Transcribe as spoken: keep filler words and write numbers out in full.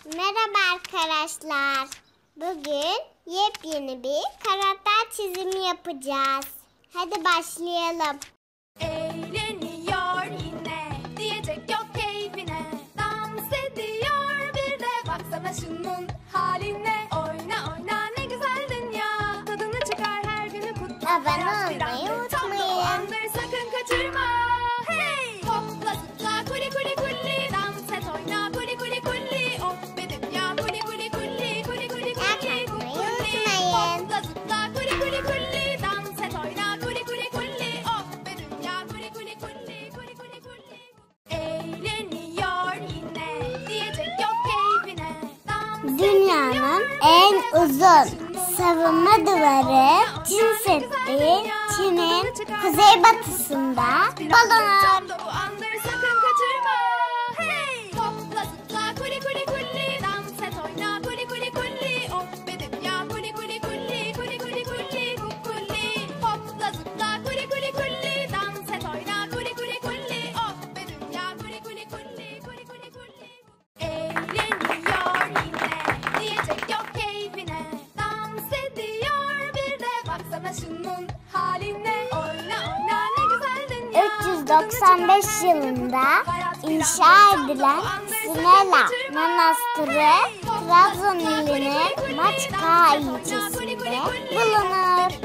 Merhaba arkadaşlar. Bugün yepyeni bir karakter çizimi yapacağız. Hadi başlayalım. Eğleniyor yine, diyecek yok keyfine. Dans ediyor bir de, baksana şunun haline. Oyna oyna ne güzel dünya, tadını çıkar her günü kutla. Abone olmayı unutmayın. Sakın kaçırma. Hey! Hopla zıpla kuli kuli kuli, dans et oyna kuli kuli kuli. Oh be dünya kuli kuli kuli, kuli kuli kuli kuli. Hopla zıpla kuli kuli kuli, dans et oyna kuli kuli kuli. Oh be dünya kuli kuli kuli, kuli kuli kuli. Eğleniyor yine, diyecek yok keyfine. Dans Dünyanın en uzun savunma duvarı Çin Seddi, Çin'in kuzeybatısında bulunuyor. Bu anları sakın kaçırma. Hey! Hopla zıpla kuli kuli kuli, dans et oyna kuli kuli kuli. Oh be dünya kuli kuli kuli, kuli kuli kuli kuli. Hopla zıpla kuli kuli kuli, dans et oyna kuli kuli kuli. Oh be dünya kuli kuli kuli, kuli kuli kuli. Eğleniyor yine, diyecek yok keyfine. Dans ediyor bir de, baksana şunun haline. Oyna oyna ne güzel dünya. üç yüz doksan beş yılında inşa edilen Sinela Manastırı Trabzon ilinin Maçka ilçesinde bulunur.